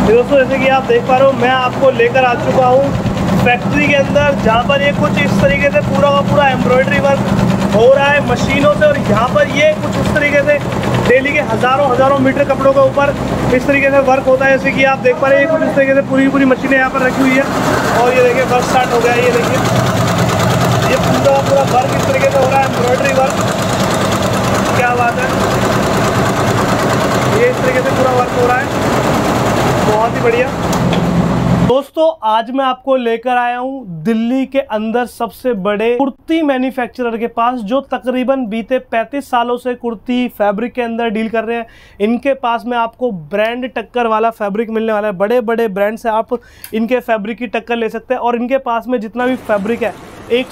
दोस्तों जैसे कि आप देख पा रहे हो, मैं आपको लेकर आ चुका हूँ फैक्ट्री के अंदर, जहाँ पर ये कुछ इस तरीके से पूरा का पूरा एम्ब्रॉयडरी वर्क हो रहा है मशीनों से। और यहाँ पर ये कुछ उस तरीके से डेली के हज़ारों मीटर कपड़ों के ऊपर इस तरीके से वर्क होता है। जैसे कि आप देख पा रहे हैं, ये कुछ इस तरीके से पूरी मशीनें यहाँ पर रखी हुई है। और ये देखिए वर्क स्टार्ट हो गया है। ये देखिए ये पूरा वर्क इस तरीके से हो रहा है, एम्ब्रॉयडरी वर्क। क्या बात है, ये इस तरीके से पूरा वर्क हो रहा है, बहुत ही बढ़िया। दोस्तों आज मैं आपको लेकर आया हूं दिल्ली के अंदर सबसे बड़े कुर्ती मैन्युफैक्चरर के पास, जो तकरीबन बीते 35 सालों से कुर्ती फैब्रिक के अंदर डील कर रहे हैं। इनके पास में आपको ब्रांड टक्कर वाला फैब्रिक मिलने वाला है। बड़े बड़े ब्रांड से आप इनके फैब्रिक की टक्कर ले सकते हैं। और इनके पास में जितना भी फैब्रिक है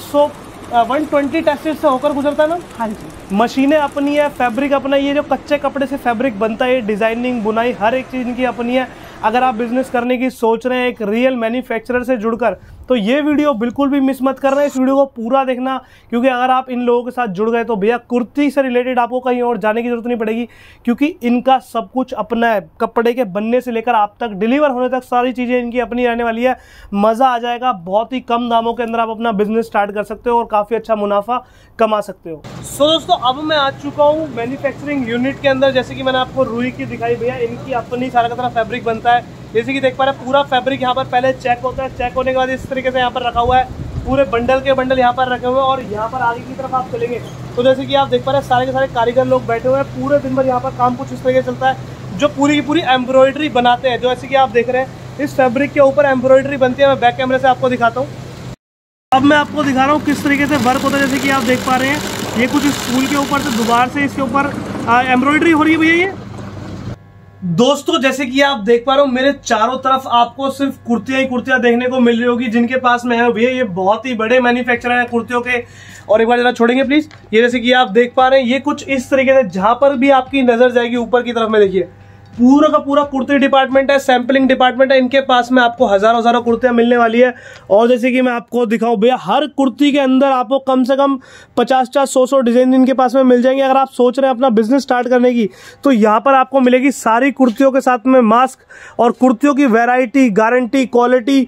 120 टेस्टेड से होकर गुजरता है ना। हाँ जी, मशीनें अपनी है, फैब्रिक अपना। ये जो कच्चे कपड़े से फैब्रिक बनता है, डिज़ाइनिंग बुनाई हर एक चीज़ इनकी अपनी है। अगर आप बिजनेस करने की सोच रहे हैं एक रियल मैन्युफैक्चरर से जुड़कर, तो ये वीडियो बिल्कुल भी मिस मत करना। इस वीडियो को पूरा देखना, क्योंकि अगर आप इन लोगों के साथ जुड़ गए तो भैया कुर्ती से रिलेटेड आपको कहीं और जाने की जरूरत नहीं पड़ेगी, क्योंकि इनका सब कुछ अपना है। कपड़े के बनने से लेकर आप तक डिलीवर होने तक सारी चीज़ें इनकी अपनी रहने वाली है। मज़ा आ जाएगा। बहुत ही कम दामों के अंदर आप अपना बिजनेस स्टार्ट कर सकते हो और काफ़ी अच्छा मुनाफा कमा सकते हो। सो दोस्तों अब मैं आ चुका हूँ मैन्युफैक्चरिंग यूनिट के अंदर। जैसे कि मैंने आपको रुई की दिखाई भैया, इनकी अपनी सारा का सारा फैब्रिक बनता है। जैसे कि देख पा रहे हैं, पूरा फैब्रिक यहाँ पर पहले चेक होता है। चेक होने के बाद इस तरीके से यहाँ पर रखा हुआ है, पूरे बंडल के बंडल यहाँ पर रखे हुए हैं। और यहाँ पर आगे की तरफ आप चलेंगे तो जैसे कि आप देख पा रहे हैं, सारे के सारे कारीगर लोग बैठे हुए हैं। पूरे दिन भर यहाँ पर काम कुछ इस तरीके से चलता है, जो पूरी की पूरी एम्ब्रॉयडरी बनाते हैं। जो जैसे कि आप देख रहे हैं, इस फैब्रिक के ऊपर एम्ब्रॉयडरी बनती है। मैं बैक कैमरे से आपको दिखाता हूँ। अब मैं आपको दिखा रहा हूँ किस तरीके से वर्क होता है। जैसे कि आप देख पा रहे हैं, ये कुछ स्कूल के ऊपर से दोबारा से इसके ऊपर एम्ब्रॉयडरी हो रही है भैया। ये दोस्तों जैसे कि आप देख पा रहे हो, मेरे चारों तरफ आपको सिर्फ कुर्तियां ही कुर्तियां देखने को मिल रही होगी। जिनके पास में है भैया, ये बहुत ही बड़े मैन्युफैक्चरर है कुर्तियों के। और एक बार जरा छोड़ेंगे प्लीज। ये जैसे कि आप देख पा रहे हैं, ये कुछ इस तरीके से, जहां पर भी आपकी नजर जाएगी ऊपर की तरफ में, देखिए पूरा का पूरा कुर्ती डिपार्टमेंट है, सैंपलिंग डिपार्टमेंट है। इनके पास में आपको हजारों कुर्तियां मिलने वाली है। और जैसे कि मैं आपको दिखाऊं भैया, हर कुर्ती के अंदर आपको कम से कम 50-100 डिजाइन इनके पास में मिल जाएंगे। अगर आप सोच रहे हैं अपना बिजनेस स्टार्ट करने की, तो यहाँ पर आपको मिलेगी सारी कुर्तियों के साथ में मास्क और कुर्तियों की वैरायटी, गारंटी, क्वालिटी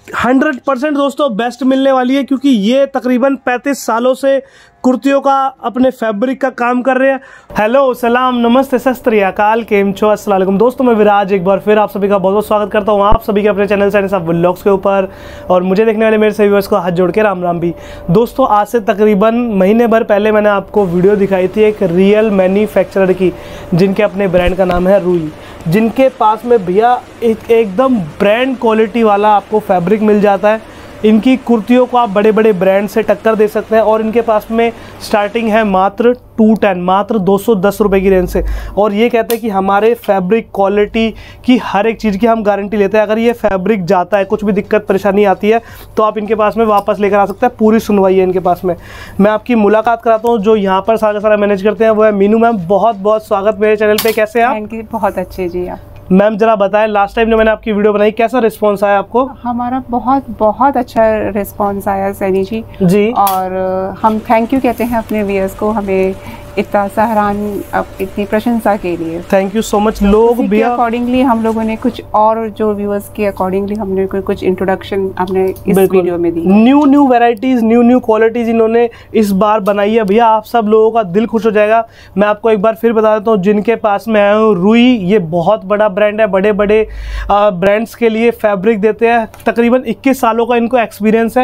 100% दोस्तों बेस्ट मिलने वाली है। क्योंकि ये तकरीबन 35 सालों से कुर्तियों का अपने फैब्रिक का काम कर रहे हैं। हेलो, सलाम, नमस्ते, सत श्री अकाल, केम छो, अस्सलाम वालेकुम। दोस्तों मैं विराज एक बार फिर आप सभी का बहुत बहुत स्वागत करता हूँ आप सभी के अपने चैनल से सब व्लॉग्स के ऊपर। और मुझे देखने वाले मेरे सभी व्यूअर्स को हाथ जोड़ के राम राम भी। दोस्तों आज से तकरीबन महीने भर पहले मैंने आपको वीडियो दिखाई थी एक रियल मैन्युफैक्चरर की, जिनके अपने ब्रांड का नाम है रुई। जिनके पास में भैया एकदम ब्रांड क्वालिटी वाला आपको फैब्रिक मिल जाता है। इनकी कुर्तियों को आप बड़े बड़े ब्रांड से टक्कर दे सकते हैं। और इनके पास में स्टार्टिंग है मात्र 210, मात्र 210 रुपये की रेंज से। और ये कहते हैं कि हमारे फैब्रिक क्वालिटी की हर एक चीज़ की हम गारंटी लेते हैं। अगर ये फैब्रिक जाता है, कुछ भी दिक्कत परेशानी आती है, तो आप इनके पास में वापस लेकर आ सकते हैं। पूरी सुनवाई है इनके पास में। मैं आपकी मुलाकात कराता हूँ। जो यहाँ पर सारा सारा मैनेज करते हैं वो है मीनू मैम। बहुत बहुत स्वागत मेरे चैनल पर। कैसे हैं आप? बहुत अच्छे जी। आप मैम जरा बताएं, लास्ट टाइम मैंने आपकी वीडियो बनाई, कैसा रिस्पांस आया आपको? हमारा बहुत अच्छा रिस्पांस आया सैनी जी। और हम थैंक यू कहते हैं अपने व्यूअर्स को, हमें इतना सराहन, इतनी प्रशंसा के लिए थैंक यू सो मच। लोग भी अकॉर्डिंगली हम लोगों ने कुछ, और जो व्यूअर्स के अकॉर्डिंगली हमने कुछ इंट्रोडक्शन हमने इस वीडियो में दी। न्यू वैरायटीज, न्यू क्वालिटीज इन्होंने इस बार बनाई है भैया। आप सब लोगों का दिल खुश हो जाएगा। मैं आपको एक बार फिर बता देता हूँ, जिनके पास में आया हूँ रुई, ये बहुत बड़ा ब्रांड है। बड़े बड़े ब्रांड्स के लिए फैब्रिक देते हैं। तकरीबन 21 सालों का इनको एक्सपीरियंस है,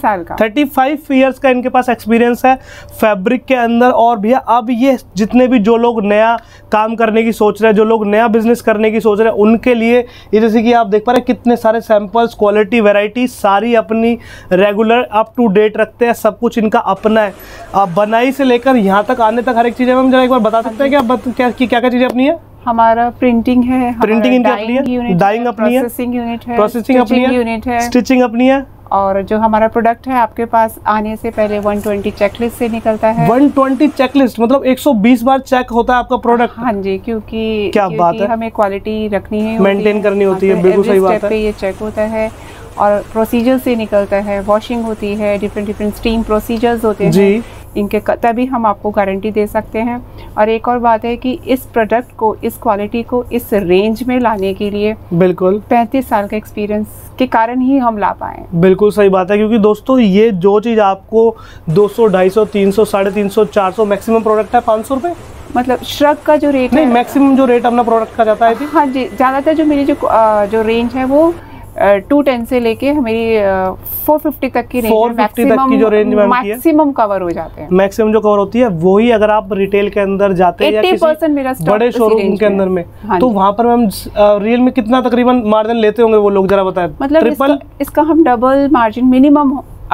35 ईयर्स का इनके पास एक्सपीरियंस है फैब्रिक के अंदर। और भैया अब ये जितने भी जो लोग नया काम करने की सोच रहे हैं, जो लोग नया बिजनेस करने की सोच रहे हैं, उनके लिए ये जैसे कि आप देख पा रहे हैं कितने सारे सैंपल्स, क्वालिटी, वैरायटी सारी अपनी रेगुलर अप टू डेट रखते हैं। सब कुछ इनका अपना है, बनाई से लेकर यहाँ तक आने तक हर एक चीज़ है। हम जरा एक बार बता सकते हैं कि क्या क्या चीज़ें अपनी है? हमारा प्रिंटिंग है, प्रिंटिंग इनकी अपनी है, डाइंग अपनी है, प्रोसेसिंग अपनी है, स्टिचिंग अपनी है। और जो हमारा प्रोडक्ट है आपके पास आने से पहले 120 चेकलिस्ट से निकलता है। 120 चेकलिस्ट मतलब 120 बार चेक होता है आपका प्रोडक्ट? हाँ जी, क्योंकि बात है, हमें क्वालिटी रखनी है, मेंटेन करनी होती है। बिल्कुल सही बात है। ये चेक होता है और प्रोसीजर से निकलता है, वॉशिंग होती है, डिफरेंट स्टीम प्रोसीजर्स होते हैं। इनके तभी हम आपको गारंटी दे सकते हैं। और एक और बात है कि इस प्रोडक्ट को, इस क्वालिटी को इस रेंज में लाने के लिए बिल्कुल 35 साल का एक्सपीरियंस के कारण ही हम ला पाए। बिल्कुल सही बात है, क्योंकि दोस्तों ये जो चीज़ आपको 200, 250, 300, 350, 400 मैक्सिमम प्रोडक्ट है 500 रुपये, मतलब श्रग का जो रेट है मैक्सिमम जो रेट अपना प्रोडक्ट का जाता है। हाँ जी, ज़्यादातर जो मेरी जो रेंज है वो 210 से लेके मेरी 450 तक की रेंज, 450 तक की जो रेंज मैक्सिमम कवर हो जाते हैं। मैक्सिमम जो कवर होती है वही अगर आप रिटेल के अंदर जाते हैं या किसी मेरा बड़े शोरूम के अंदर में, तो वहाँ पर मैम रियल में कितना तकरीबन मार्जिन लेते होंगे वो लोग, जरा बताएं। मतलब इसका हम डबल मार्जिन मिनिमम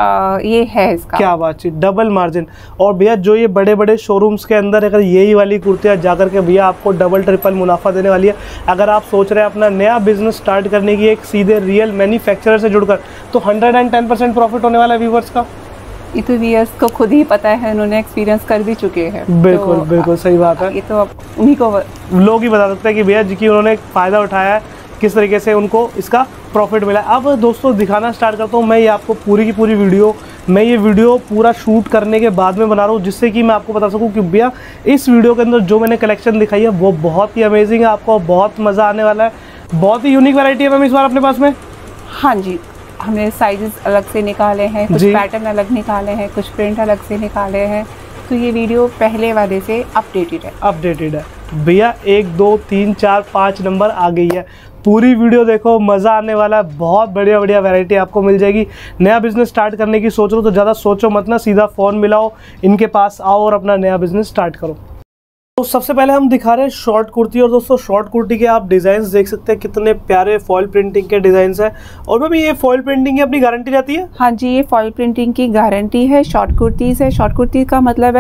ये है इसका। क्या बात है, डबल मार्जिन। और भैया जो ये बड़े बड़े शोरूम्स के अंदर अगर यही वाली कुर्तियाँ जाकर के भैया आपको डबल ट्रिपल मुनाफा देने वाली है। अगर आप सोच रहे हैं अपना नया बिजनेस स्टार्ट करने की एक सीधे रियल मैन्युफैक्चरर से जुड़कर, तो 110% प्रॉफिट होने वाला है व्यूवर्स का। ये तो व्यूअर्स को खुद ही पता है, उन्होंने एक्सपीरियंस कर भी चुके हैं। बिल्कुल बिल्कुल सही बात है, ये तो अब उन्हीं को लोग ही बता सकते हैं कि भैया जी की उन्होंने फ़ायदा उठाया है, किस तरीके से उनको इसका प्रॉफिट मिला। अब दोस्तों दिखाना स्टार्ट करता हूँ मैं ये आपको पूरी की पूरी वीडियो। मैं ये वीडियो पूरा शूट करने के बाद में बना रहा हूँ, जिससे कि मैं आपको बता सकूँ कि भैया इस वीडियो के अंदर जो मैंने कलेक्शन दिखाई है वो बहुत ही अमेजिंग है, आपको बहुत मज़ा आने वाला है। बहुत ही यूनिक वैरायटी है मैम इस बार अपने पास में। हाँ जी, हमने साइजेस अलग से निकाले हैं, कुछ पैटर्न अलग निकाले हैं, कुछ प्रिंट अलग से निकाले हैं, तो ये वीडियो पहले वाले से अपडेटेड है भैया। 1 2 3 4 5 नंबर आ गई है। पूरी वीडियो देखो, मज़ा आने वाला है। बहुत बढ़िया बढ़िया वैरायटी आपको मिल जाएगी। नया बिजनेस स्टार्ट करने की सोच रहे हो तो ज़्यादा सोचो मत ना, सीधा फ़ोन मिलाओ, इनके पास आओ और अपना नया बिजनेस स्टार्ट करो। तो सबसे पहले हम दिखा रहे हैं शॉर्ट कुर्ती। और दोस्तों शॉर्ट कुर्ती के आप डिज़ाइंस देख सकते हैं, कितने प्यारे फॉइल प्रिंटिंग के डिज़ाइंस हैं। और मैम ये फॉइल प्रिंटिंग की अपनी गारंटी रहती है? हाँ जी, ये फॉइल प्रिंटिंग की गारंटी है शॉर्ट कुर्तीज़ है। शॉर्ट कुर्ती का मतलब है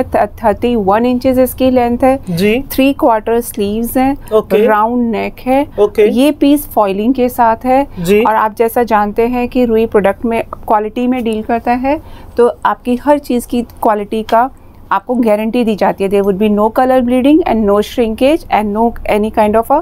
31 इंचेस इसकी लेंथ है जी, 3/4 स्लीव्स हैं, राउंड नेक है, ये पीस फॉइलिंग के साथ है जी। और आप जैसा जानते हैं कि रुई प्रोडक्ट में क्वालिटी में डील करता है, तो आपकी हर चीज़ की क्वालिटी का आपको गारंटी दी जाती है। There would be no colour bleeding and no shrinkage and no any kind of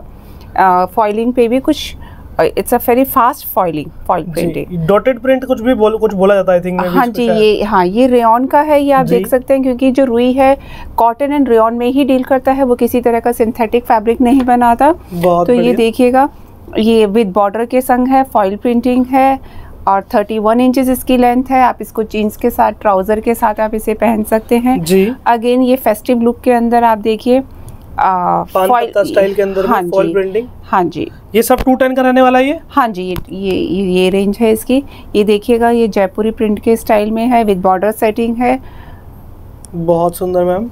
a foiling पे भी कुछ, it's a very fast foil printing. Dotted print कुछ बोला जाता है आई थिंक। हाँ जी, ये रेयॉन का है, ये आप देख सकते हैं, क्योंकि जो रुई है कॉटन एंड रेयॉन में ही डील करता है, वो किसी तरह का सिंथेटिक फैब्रिक नहीं बनाता। तो ये देखिएगा, ये विद बॉर्डर के संग है, फॉइल प्रिंटिंग है और 31 इंचेस इसकी लेंथ है। आप इसको जीन्स के साथ, ट्राउजर के साथ आप इसे पहन सकते हैं जी। अगेन ये फेस्टिव लुक के अंदर आप देखिए, फॉइल स्टाइल के अंदर हाँ फॉइल प्रिंटिंग। हाँ जी, ये सब 210 का रहने वाला है ये। हाँ जी, ये रेंज है इसकी। ये देखिएगा, ये जयपुरी प्रिंट के स्टाइल में है, विद बॉर्डर सेटिंग है। बहुत सुंदर मैम।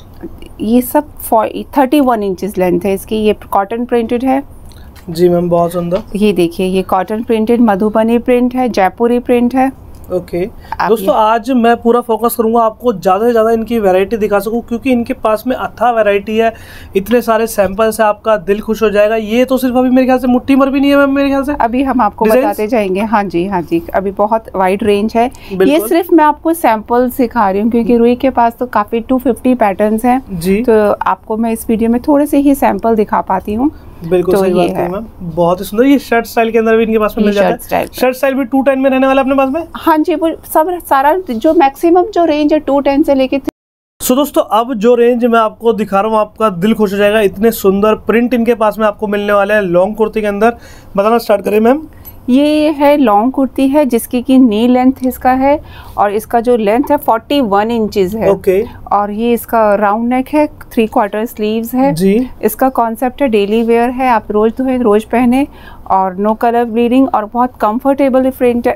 ये सब 31 इंचेस लेंथ है इसकी। ये कॉटन प्रिंटेड है जी मैम, बहुत सुंदर। ये देखिए, ये कॉटन प्रिंटेड मधुबनी प्रिंट है, जयपुरी प्रिंट है। ओके दोस्तों, आज मैं पूरा फोकस करूंगा आपको ज़्यादा से ज़्यादा इनकी वैरायटी दिखा सकूं, क्योंकि इनके पास में अथाह वैरायटी है, इतने सारे सैंपल्स है, आपका दिल खुश हो जाएगा। ये तो सिर्फ अभी मेरे ख्याल से मुट्ठी भर भी नहीं है मैम, मेरे ख्याल से अभी हम आपको बताते जाएंगे। हाँ जी, अभी बहुत वाइड रेंज है। ये सिर्फ मैं आपको सैंपल सिखा रही हूँ, क्योंकि रुई के पास तो काफ़ी 250 पैटर्न्स हैं जी, तो आपको मैं इस वीडियो में थोड़े से ही सैंपल दिखा पाती हूँ। बिल्कुल तो सही बात है मैम, बहुत ही सुंदर। ये शर्ट स्टाइल के अंदर भी इनके पास में मिल जाता है। शर्ट स्टाइल भी 210 में रहने वाला अपने पास में। हाँ जी, वो सब सारा जो मैक्सिमम जो रेंज है 210 से लेके। सो दोस्तों, अब जो रेंज मैं आपको दिखा रहा हूँ, आपका दिल खुश हो जाएगा। इतने सुंदर प्रिंट इनके पास में आपको मिलने वाले हैं लॉन्ग कुर्ती के अंदर। बताना स्टार्ट करें मैम। ये है लॉन्ग कुर्ती है, जिसकी की नी लेंथ इसका है और इसका जो लेंथ है 41 इंचेस है। और ये इसका राउंड नेक है, 3/4 स्लीव्स है जी। इसका कॉन्सेप्ट है डेली वेयर है, आप रोज धोए रोज पहने, और नो कलर ब्लीडिंग और बहुत कंफर्टेबल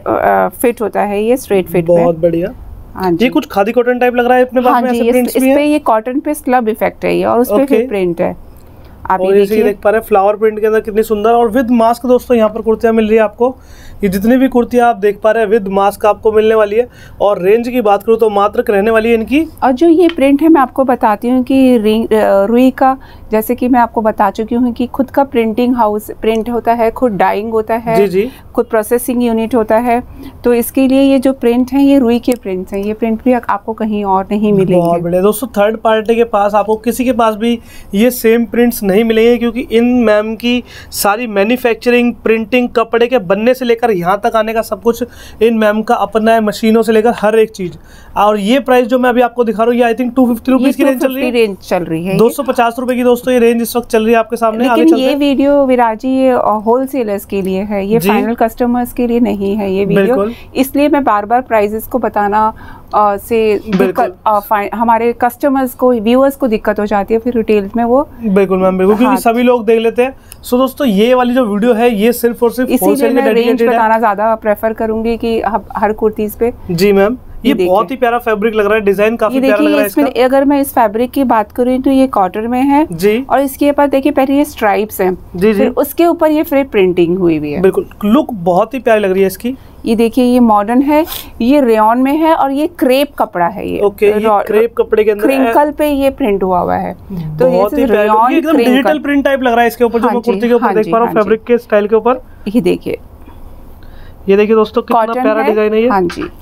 फिट होता है ये, स्ट्रेट फिट। बहुत बढ़िया। हाँ जी, ये कुछ खादी कॉटन टाइप लग रहा है अपने पास में। ऐसे प्रिंट्स भी हैं। इस पे ये कॉटन पे स्लब इफेक्ट है ये, और उस पे फिर प्रिंट है। आप और ये देख पा रहे हैं फ्लावर प्रिंट के अंदर कितनी सुंदर, और विद मास्क दोस्तों यहाँ पर कुर्तियाँ मिल रही है आपको। ये जितनी भी कुर्तियाँ आप देख पा रहे हैं विद मास्क आपको मिलने वाली है। और रेंज की बात करूँ तो मात्र रहने वाली है इनकी। और जो ये प्रिंट है मैं आपको बताती हूँ कि रुई का जैसे कि मैं आपको बता चुकी हूँ कि खुद का प्रिंटिंग हाउस प्रिंट होता है, खुद डाइंग होता है, जी जी, खुद प्रोसेसिंग यूनिट होता है। तो इसके लिए ये जो प्रिंट है ये रुई के प्रिंट्स हैं, ये प्रिंट भी आपको कहीं और नहीं मिलेंगे। बहुत बढ़िया दोस्तों, थर्ड पार्टी के पास आपको किसी के पास भी ये सेम प्रिंट्स नहीं मिलेंगे, क्योंकि इन मैम की सारी मैन्युफैक्चरिंग, प्रिंटिंग, कपड़े के बनने से लेकर यहाँ तक आने का सब कुछ इन मैम का अपना है, मशीनों से लेकर हर एक चीज। और ये प्राइस जो मैं अभी आपको दिखा रहा हूँ, ये आई थिंक 250 रुपीज की रेंज चल रही है। 250 रुपए की दोस्तों ये रेंज इस वक्त चल रही है आपके सामने। लेकिन ये वीडियो विराजी ये होलसेलर्स के लिए है, ये फाइनल कस्टमर्स के लिए नहीं है ये वीडियो, इसलिए मैं बार बार प्राइसेस को बताना से हमारे कस्टमर्स को, व्यूअर्स को दिक्कत हो जाती है फिर रिटेल में वो। बिल्कुल मैम, बिल्कुल, क्योंकि सभी लोग देख लेते हैं। सो दोस्तों ये वाली जो वीडियो है ये सिर्फ और सिर्फ इसीलिए मैं रेंज बताना ज्यादा प्रेफर करूंगी कि हर कुर्तीज पे। जी मैम, ये बहुत ही प्यारा फैब्रिक लग रहा है, डिजाइन काफी प्यारा लग रहा है इसका। अगर मैं इस फैब्रिक की बात करूँ तो ये कॉटन में है जी, और इसके ऊपर देखिए पहले ये स्ट्राइप्स हैं जी, फिर उसके ऊपर ये फिर प्रिंटिंग हुई हुई है। बिल्कुल, लुक बहुत ही प्यारी लग रही है इसकी। ये देखिए ये मॉडर्न है, ये रेयन में है और ये क्रेप कपड़ा है। ये ओके, क्रेप कपड़े के अंदर क्रिंकल पे ये प्रिंट हुआ हुआ है, तो बहुत ही प्यारा, एकदम डिजिटल प्रिंट टाइप लग रहा है इसके ऊपर, जो मैं कुर्ती के ऊपर देख पा रहा हूँ फैब्रिक के स्टाइल के ऊपर। ये देखिए दोस्तों कितना प्यारा डिजाइन है ये। हाँ जी,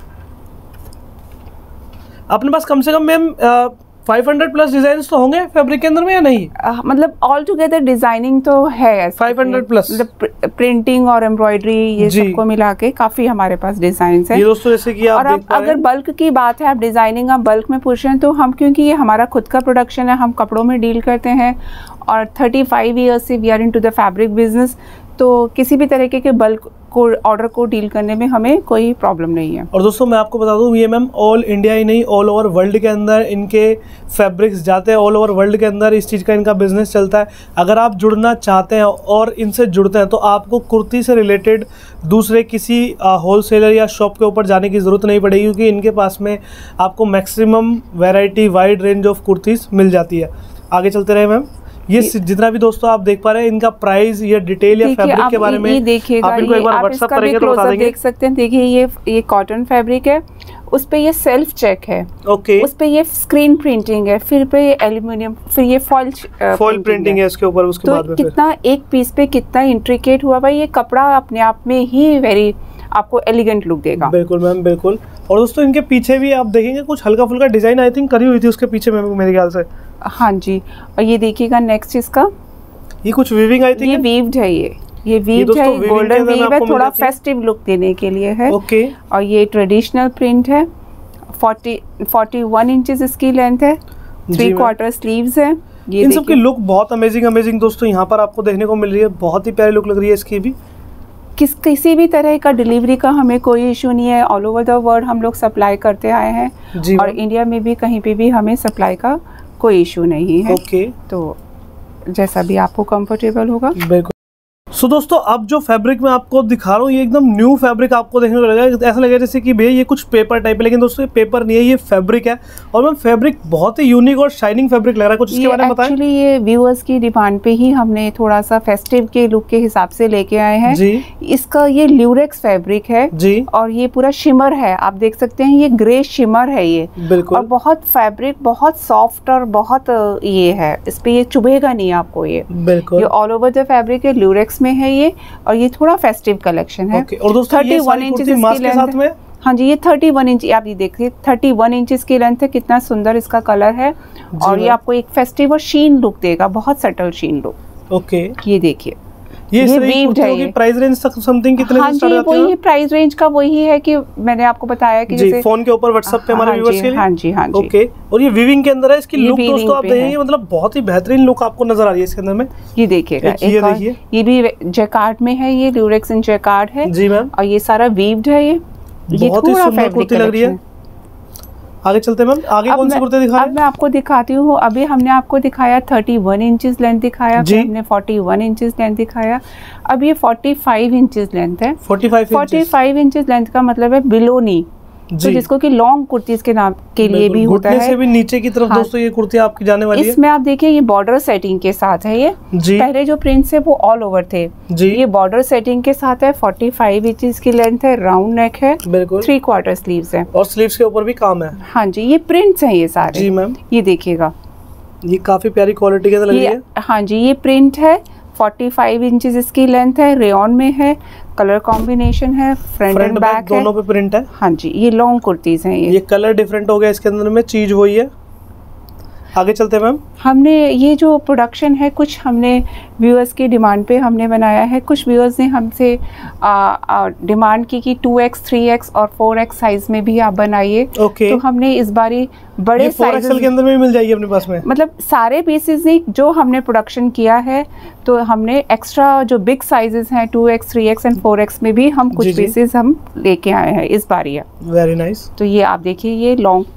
अपने पास कम से कम मैम 500 प्लस डिजाइन तो होंगे फैब्रिक के अंदर में या नहीं? मतलब ऑल टुगेदर डिजाइनिंग तो है 500 प्लस, मतलब प्रिंटिंग और एम्ब्रॉयडरी ये सबको मिला के काफी हमारे पास डिजाइन है। ये दोस्तों जैसे कि आप देख पा रहे हैं। अगर बल्क की बात है, आप डिजाइनिंग आप बल्क में पूछ रहे हैं, तो हम क्योंकि ये हमारा खुद का प्रोडक्शन है, हम कपड़ों में डील करते हैं और 35 ईयर्स से we are into the fabric business, तो किसी भी तरीके के बल्क को ऑर्डर को डील करने में हमें कोई प्रॉब्लम नहीं है। और दोस्तों मैं आपको बता दूं, ये मैम ऑल इंडिया ही नहीं, ऑल ओवर वर्ल्ड के अंदर इनके फैब्रिक्स जाते हैं, ऑल ओवर वर्ल्ड के अंदर इस चीज़ का इनका बिजनेस चलता है। अगर आप जुड़ना चाहते हैं और इनसे जुड़ते हैं तो आपको कुर्ती से रिलेटेड दूसरे किसी होलसेलर या शॉप के ऊपर जाने की ज़रूरत नहीं पड़ेगी, क्योंकि इनके पास में आपको maximum variety, wide range of kurtis मिल जाती है। आगे चलते रहे मैम, ये जितना भी दोस्तों आप देख पा रहे हैं इनका प्राइस या डिटेल या फैब्रिक के बारे में देखिएगा, आप इनको एक बार व्हाट्सएप करेंगे तो बता देंगे। देख सकते हैं, देखिए ये कॉटन फैब्रिक है, उस पे ये सेल्फ चेक है, ओके, उस पे ये स्क्रीन प्रिंटिंग है, फिर पे एल्यूमिनियम, फिर ये फॉइल प्रिंटिंग है इसके ऊपर। उसके बाद में कितना एक पीस पे कितना इंट्रिकेट हुआ भाई, ये कपड़ा अपने आप में ही वेरी आपको एलिगेंट लुक देगा। बिल्कुल मैम, बिल्कुल। और दोस्तों इनके पीछे भी आप देखेंगे कुछ हल्का फुल्का डिजाइन आई थिंक करी हुई थी उसके पीछे में मेरे ख्याल से। हाँ जी, और ये देखिएगा नेक्स्ट इसका, ये कुछ वीविंग आई थिंक, ये वीव्ड है, ये वीव्ड है, गोल्डन वीव है, थोड़ा फेस्टिव लुक देने के लिए है। ओके, और ये ट्रेडिशनल प्रिंट है, 41 इंचेस इसकी लेंथ है, 3/4 स्लीव्स है। ये इन सब की लुक बहुत अमेजिंग दोस्तों यहाँ पर आपको देखने को मिल रही है, बहुत ही प्यारी लुक लग रही है इसकी भी। किसी भी तरह का डिलीवरी का हमें कोई इशू नहीं है, ऑल ओवर द वर्ल्ड हम लोग सप्लाई करते आए हैं और इंडिया में भी कहीं पे भी हमें सप्लाई का कोई इशू नहीं है। ओके, तो जैसा भी आपको कंफर्टेबल होगा। बिल्कुल। सो दोस्तों अब जो फैब्रिक मैं आपको दिखा रहा हूँ ये एकदम न्यू फैब्रिक आपको देखने को लगेगा, ऐसा लगेगा जैसे कि भैया ये कुछ पेपर टाइप है, लेकिन दोस्तों ये पेपर नहीं है, ये फैब्रिक है। और मैम फैब्रिक बहुत ही यूनिक और शाइनिंग फैब्रिक लग रहा है, कुछ इसके बारे में बताएं। एक्चुअली ये व्यूअर्स की डिमांड पे ही हमने थोड़ा सा फेस्टिव के लुक के हिसाब से लेके आए हैं जी। इसका ये ल्यूरेक्स फैब्रिक है जी, और ये पूरा शिमर है, आप देख सकते हैं ये ग्रे शिमर है ये, बिल्कुल। और बहुत फैब्रिक बहुत सॉफ्ट और बहुत ये है, इस पे ये चुभेगा नहीं आपको, ये बिल्कुल। ये ऑल ओवर द फैब्रिक है, ल्यूरेक्स में है ये, और ये थोड़ा फेस्टिव कलेक्शन है। और दोस्तों 31 इंचेस के साथ में, हाँ जी, ये 31 इंच, आप ये देखिए 31 इंचेस की लेंथ है, कितना सुंदर इसका कलर है, और ये आपको एक फेस्टिव और शीन लुक देगा, बहुत सटल शीन लुक। ओके, ये देखिए ये वीव्ड है, ये प्राइस रेंज समथिंग कितने से स्टार्ट होती है? वही प्राइस रेंज का वही है कि मैंने आपको बताया कि जैसे फोन के ऊपर व्हाट्सएप पे हमारे व्यूअर्स के लिए। हाँ जी, हाँ जी। ओके, और ये वीविंग के अंदर है, इसकी लुक दोस्तों आप देखेंगे मतलब बहुत ही बेहतरीन लुक आपको नजर आ रही है इसके अंदर में। ये देखिएगा, ये भी जैकार्ड में है, ये ल्यूरेक्स इन जैकार्ड है जी मैम, और ये सारा वीव्ड है, ये बहुत ही सुंदर कुर्ती लग रही है। आगे चलते हैं मैम, आगे कौन सी कुर्ते दिखा रहे हैं? अब मैं आपको दिखाती हूँ, अभी हमने आपको दिखाया 31 इंचेस लेंथ दिखाया, फिर हमने 41 इंचेस लेंथ दिखाया, अब ये 45 इंचेस लेंथ है। 45 इंचेस लेंथ का मतलब है बिलो नी, तो जिसको कि लॉन्ग कुर्तीज के नाम के लिए भी होता है, से भी नीचे की तरफ। हाँ, दोस्तों ये कुर्ती आपकी जाने वाली है। इसमें आप देखिए ये बॉर्डर सेटिंग के साथ है, ये पहले जो प्रिंट्स है वो ऑल ओवर थे जी, ये बॉर्डर सेटिंग के साथ है, 45 इंचेस की लेंथ है, राउंड नेक है, बिल्कुल 3/4 स्लीव्स है, और स्लीव्स के ऊपर भी काम है। हाँ जी, ये प्रिंट्स हैं ये सारे जी मैम, ये देखिएगा ये काफी प्यारी क्वालिटी के अंदर लग रही है। हाँ जी, ये प्रिंट है, 45 इंचेस इसकी लेंथ है, रेयॉन में है, कलर कॉम्बिनेशन है, फ्रंट एंड बैक दोनों पे प्रिंट है। हाँ जी, ये लॉन्ग कुर्तीज हैं। ये कलर डिफरेंट हो गया इसके अंदर में, चीज वही है। आगे चलते हैं मैम। हमने ये जो प्रोडक्शन है कुछ हमने व्यूअर्स की डिमांड पे हमने बनाया है। कुछ व्यूअर्स ने हमसे डिमांड की कि 2x, 3x और 4x साइज में भी आप बनाइए। तो हमने इस बारी बड़े साइज के अंदर में भी मिल जाएगी अपने पास में, मतलब सारे पीसेस नहीं, जो हमने प्रोडक्शन किया है तो हमने एक्स्ट्रा जो बिग साइजेस हैं 2x, 3x एंड 4x में भी हम कुछ पीसेस हम लेके आए हैं इस बारी। Very nice. तो ये आप देखिए, ये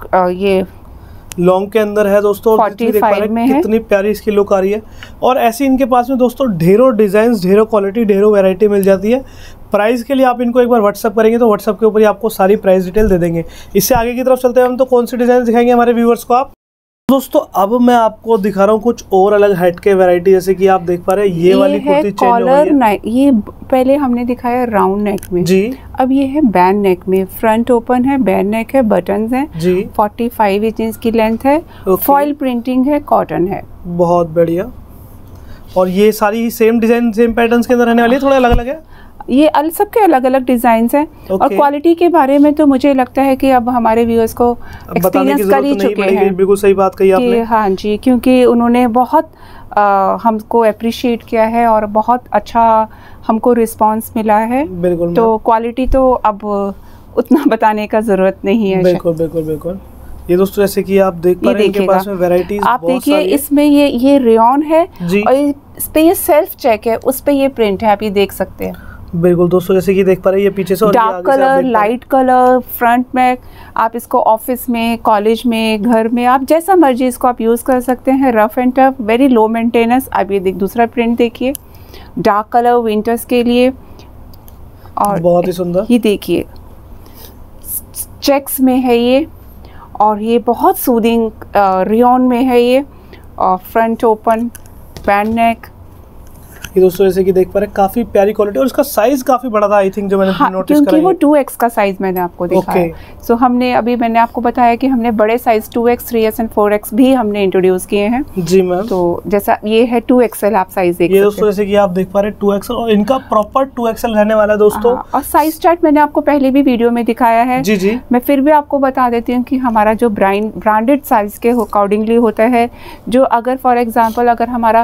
लॉन्ग के अंदर है दोस्तों, 45 में है। कितनी प्यारी इसकी लुक आ रही है। और ऐसी इनके पास में दोस्तों ढेरों डिजाइन्स, ढेरों क्वालिटी, ढेरों वैरायटी मिल जाती है। प्राइस के लिए आप इनको एक बार व्हाट्सअप करेंगे तो व्हाट्सअप के ऊपर ही आपको सारी प्राइस डिटेल दे देंगे। इससे आगे की तरफ चलते हैं हम, तो कौन सी डिजाइन दिखाएंगे हमारे व्यूअर्स को आप? दोस्तों अब मैं आपको दिखा रहा हूँ कुछ और अलग हट के वैरायटी, जैसे कि आप देख पा रहे हैं ये वाली कुर्ती चेंज हो गई है। ये पहले हमने दिखाया राउंड नेक में जी, अब ये है बैंड नेक में। फ्रंट ओपन है, बैंड नेक है, बटन्स हैं जी, 45 इंच की लेंथ है, फॉइल प्रिंटिंग है, कॉटन है। बहुत बढ़िया। और ये सारी सेम डिजाइन, सेम पैटर्न्स के अंदर रहने वाली है, थोड़ा अलग अलग है ये सबके अलग अलग डिजाइन हैं। और क्वालिटी के बारे में तो मुझे लगता है कि अब हमारे व्यूअर्स को एक्सपीरियंस कर ही चुके हैं। बिल्कुल सही बात कही आपने। हाँ जी, क्योंकि उन्होंने बहुत हमको अप्रिशिएट किया है और बहुत अच्छा हमको रिस्पांस मिला है। बिल्कुल। तो क्वालिटी तो अब उतना बताने का जरूरत नहीं है। बिल्कुल बिल्कुल बिल्कुल। ये दोस्तों जैसे कि आप देख पा रहे हैं इनके पास में वैरायटीज आप देखिए, इसमें ये रेयॉन है और इस पे ये सेल्फ चेक है, उस पे ये प्रिंट है, आप ये देख सकते हैं। बिल्कुल दोस्तों, जैसे कि देख पा रहे हैं ये पीछे से dark colour, light colour, front में आप इसको ऑफिस में, कॉलेज में, घर में, आप जैसा मर्जी इसको आप यूज कर सकते हैं। Rough and tough, very low maintenance. आप ये दूसरा प्रिंट देखिए, डार्क कलर विंटर्स के लिए, और बहुत ही सुंदर। ये देखिए चेक्स में है ये, और ये बहुत सूदिंग रेयॉन में है ये, और फ्रंट ओपन, बैंड नेक। ये दोस्तों जैसे कि देख पा रहे हैं काफी प्यारी क्वालिटी, और इसका साइज काफी बड़ा था आई थिंक, जो मैंने नोटिस करा है। क्योंकि वो 2x का साइज मैंने आपको दिखाया है। सो हमने अभी मैंने आपको बताया कि हमने बड़े size 2x, 3x and 4x भी हमने इंट्रोड्यूस किए हैं जी मैम। तो जैसा ये है 2XL आप साइज देख सकते हैं। ये दोस्तों जैसे कि आप देख पा रहे हैं 2XL, और इनका प्रॉपर 2XL रहने वाला है दोस्तों। और साइज चार्ट मैंने आपको पहले भी वीडियो में दिखाया है जी जी। मैं फिर भी आपको बता देती हूँ कि हमारा जो ब्रांडेड साइज के अकॉर्डिंगली होता है। जो अगर फॉर एग्जाम्पल अगर हमारा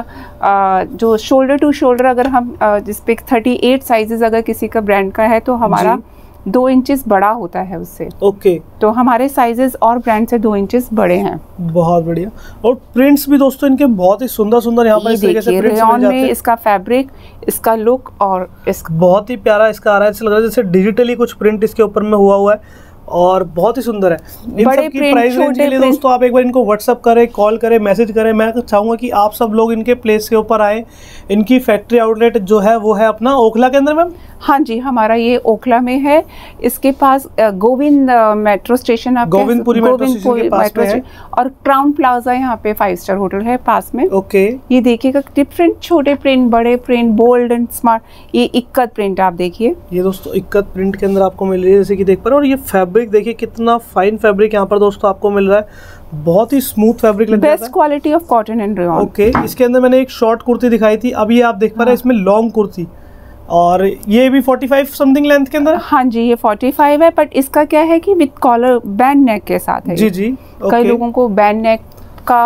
जो शोल्डर टू शोल्डर अगर हम जिसपे 38 साइजेस अगर किसी का ब्रांड का है तो हमारा 2 इंचेस बड़ा होता है उससे। तो हमारे साइजेस और ब्रांड से 2 इंचेस बड़े हैं। बहुत बढ़िया। और प्रिंट्स भी दोस्तों इनके बहुत ही सुंदर सुंदर यहाँ पर इस तरीके से प्रिंट्स मिल जाते हैं। इसका फैब्रिक, इसका लुक और इसका बहुत ही प्यारा इसका आ रहा है। ऐसा लग रहा है जैसे डिजिटली कुछ प्रिंट इसके ऊपर में हुआ है, और बहुत ही सुंदर है। इन सब की प्राइस रेंज के लिए दोस्तों आप एक बार इनको व्हाट्सअप करें, कॉल करें, मैसेज करें। मैं चाहूँगा कि आप सब लोग इनके प्लेस के ऊपर आए। इनकी फैक्ट्री आउटलेट जो है वो है अपना ओखला के अंदर मैम। हाँ जी, हमारा ये ओखला में है। इसके पास गोविंद मेट्रो स्टेशन, आप गोविंदपुरी मेट्रो स्टेशन के पास में है, और क्राउन प्लाजा यहाँ पे 5 स्टार होटल है पास में। ये देखिएगा डिफरेंट छोटे प्रिंट, बड़े प्रिंट, बोल्ड एंड स्मार्ट। ये इक्कत प्रिंट आप देखिए, ये दोस्तों इक्कत प्रिंट के अंदर आपको मिल रही है जैसे कि देख पा रहे हैं। और ये फैब्रिक देखिए कितना फाइन फैब्रिक यहाँ पर दोस्तों आपको मिल रहा है। बहुत ही स्मूथ फैब्रिक लग रहा है, best quality of cotton and rayon. इसके अंदर मैंने एक शॉर्ट कुर्ती दिखाई थी, अब ये आप देख पा रहे हैं इसमें लॉन्ग कुर्ती, और ये भी 45 समथिंग लेंथ के अंदर। हाँ जी, ये 45 है, बट इसका क्या है कि विद कॉलर बैंड नेक के साथ है। जी जी। कई लोगों को बैंड नेक का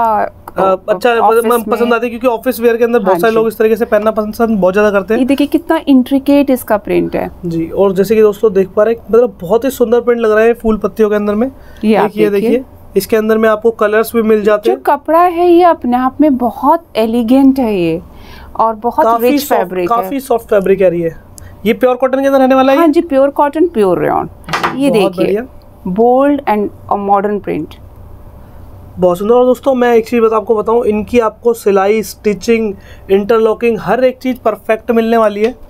अच्छा पसंद आती है, क्योंकि ऑफिस वेयर के अंदर बहुत सारे लोग इस तरीके से पहनना पसंद बहुत ज्यादा करते हैं। ये देखिए कितना इंट्रिकेट इसका प्रिंट है जी। और जैसे कि दोस्तों देख पा रहे हैं मतलब बहुत ही सुंदर प्रिंट लग रहा है फूल पत्तियों के अंदर में। ये देखिए इसके अंदर में आपको कलर्स भी मिल जाते हैं। जो कपड़ा है ये अपने आप में बहुत एलिगेंट है ये, और बहुत रिच फैब्रिक है, काफी सॉफ्ट फैब्रिक है ये। ये प्योर कॉटन के अंदर रहने वाला है। हाँ जी, प्योर कॉटन, प्योर रेयॉन। ये देखिए बोल्ड एंड मॉडर्न प्रिंट, बहुत सुंदर। और दोस्तों मैं एक चीज आपको बताऊं, इनकी आपको सिलाई, स्टिचिंग, इंटरलॉकिंग हर एक चीज परफेक्ट मिलने वाली है।